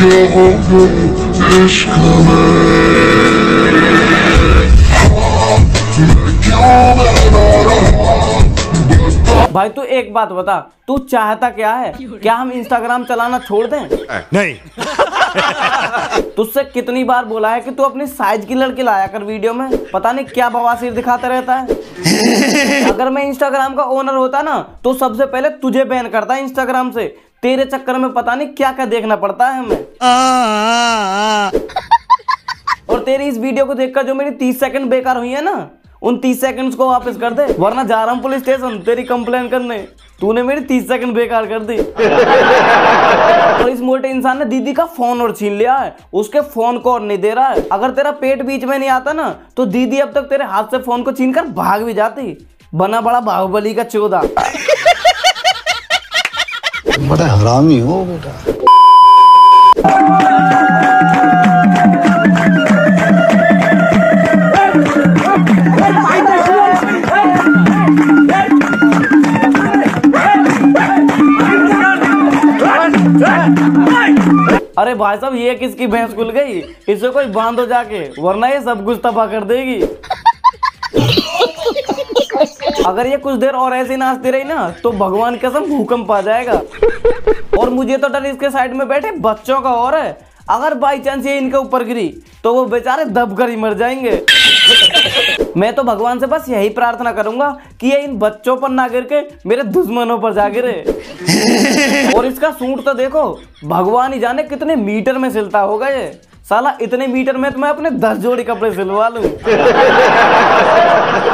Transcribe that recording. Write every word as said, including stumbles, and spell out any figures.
भाई तू एक बात बता, तू चाहता क्या है? क्या हम इंस्टाग्राम चलाना छोड़ दें? नहीं। तुझसे कितनी बार बोला है कि तू अपनी साइज की लड़की लाया कर वीडियो में, पता नहीं क्या बवासीर दिखाता रहता है। अगर मैं इंस्टाग्राम का ओनर होता ना तो सबसे पहले तुझे बैन करता इंस्टाग्राम से। तेरे चक्कर में पता नहीं क्या क्या देखना पड़ता है हमें। और तेरी इस वीडियो को देखकर जो मेरी तीस सेकंड बेकार हुई है ना, उन तीस सेकंड्स को वापस कर दे, वरना जा रहा हूं पुलिस स्टेशन तेरी कंप्लेन करने। तूने मेरी तीस सेकंड बेकार कर दी। और इस मोटे इंसान ने दीदी का फोन और छीन लिया है, उसके फोन को और नहीं दे रहा है। अगर तेरा पेट बीच में नहीं आता ना तो दीदी अब तक तेरे हाथ से फोन को छीन कर भाग भी जाती। बना बड़ा बाहुबली का चौदह। बड़ा हरामी हो बेटा। अरे भाई साहब ये किसकी भैंस खुल गई? इसे कोई बांधो जाके, वरना ये सब कुछ तबाह कर देगी। अगर ये कुछ देर और ऐसी नाचती रही ना तो भगवान कसम भूकंप आ जाएगा। और मुझे तो डर इसके साइड में बैठे बच्चों का और है। अगर बाई चांस ये इनके ऊपर गिरी तो वो बेचारे दब कर ही मर जाएंगे। मैं तो भगवान से बस यही प्रार्थना करूंगा कि ये इन बच्चों पर ना गिर के मेरे दुश्मनों पर जा गिरे। और इसका सूट तो देखो, भगवान ही जाने कितने मीटर में सिलता होगा ये। साला इतने मीटर में तो मैं अपने दस जोड़ी कपड़े सिलवा लूं।